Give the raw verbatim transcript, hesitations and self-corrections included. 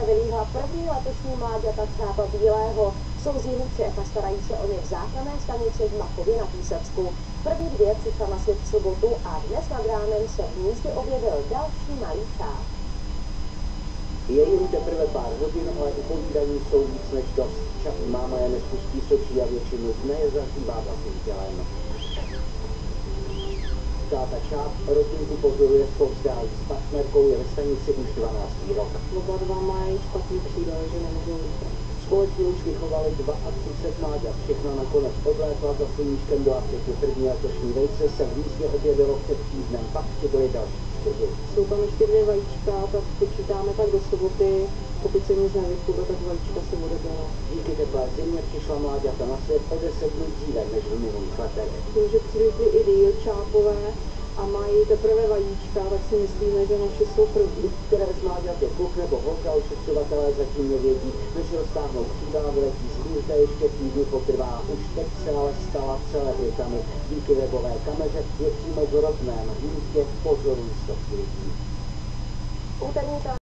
vylíhla první letošní mláďata čápa bílého. Jsou z jihu Čech a starají se o ně v záchranné stanici v Machově na Písecku. První dvě přišla na svět v sobotu a dnes nad ránem se v místě objevil další malý čáp. Je jim teprve pár hodin, ale upovídaní jsou víc než dost. Čapí máma je nespustí sočí a většinu dne je zařívá vlastním tělem. Táta Čáp rodinku pozoruje zpovzdálí s partnerkou, je ve stanici už dvanáctý rok. Oba dva mají špatný křídel, že nemůžou lítat. Společně už vychovali třicet dva mláďat, všechno nakonec odlétla za sluníčkem do Afriky. První letošní vejce se v místě objevilo před týdnem, pak přibyly další čtyři. Jsou tam ještě dvě vajíčka, tak počítáme tak do soboty, pokud se nic nevychůbe, tak vajíčka se bude dělat. Díky teplé zimě přišla mláďata na svět o deset dnů dříve než v minulých letech. Tím, že přilítly i díl čápové a mají teprve vajíčka, tak si myslíme, že naše jsou první. Které z mláďat je kluk nebo holka, ošetřovatelé zatím nevědí, než roztáhnou křídla, vyletí z hnízda, ještě týdny potrvá. Už teď se ale stala celebritami. Díky webové kameře je přímo v rodném hnízdě pozorují stovky lidí. Úterní